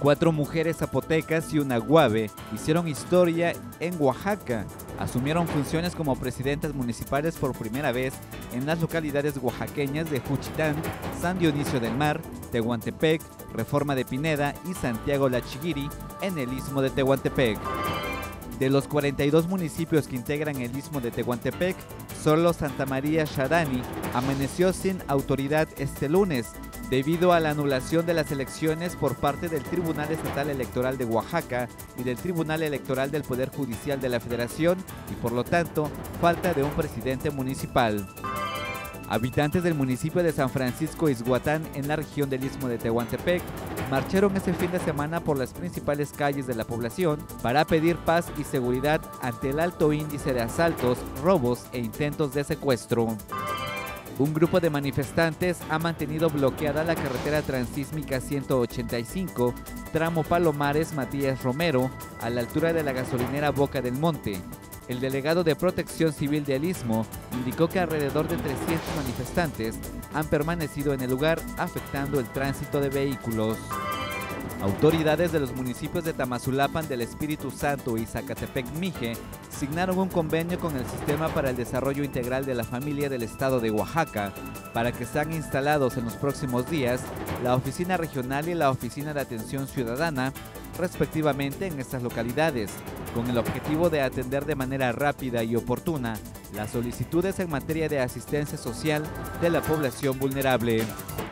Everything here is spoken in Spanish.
4 mujeres zapotecas y una guave hicieron historia en Oaxaca. Asumieron funciones como presidentas municipales por primera vez en las localidades oaxaqueñas de Juchitán, San Dionisio del Mar, Tehuantepec, Reforma de Pineda y Santiago La Chiguiri en el Istmo de Tehuantepec. De los 42 municipios que integran el Istmo de Tehuantepec, solo Santa María Xarani amaneció sin autoridad este lunes, debido a la anulación de las elecciones por parte del Tribunal Estatal Electoral de Oaxaca y del Tribunal Electoral del Poder Judicial de la Federación y por lo tanto, falta de un presidente municipal. Habitantes del municipio de San Francisco Ixhuatán, en la región del Istmo de Tehuantepec, marcharon este fin de semana por las principales calles de la población para pedir paz y seguridad ante el alto índice de asaltos, robos e intentos de secuestro. Un grupo de manifestantes ha mantenido bloqueada la carretera transísmica 185, tramo Palomares-Matías Romero, a la altura de la gasolinera Boca del Monte. El delegado de Protección Civil del Istmo indicó que alrededor de 300 manifestantes han permanecido en el lugar, afectando el tránsito de vehículos. Autoridades de los municipios de Tamazulapan del Espíritu Santo y Zacatepec-Mije signaron un convenio con el Sistema para el Desarrollo Integral de la Familia del Estado de Oaxaca para que sean instalados en los próximos días la Oficina Regional y la Oficina de Atención Ciudadana, respectivamente, en estas localidades, con el objetivo de atender de manera rápida y oportuna las solicitudes en materia de asistencia social de la población vulnerable.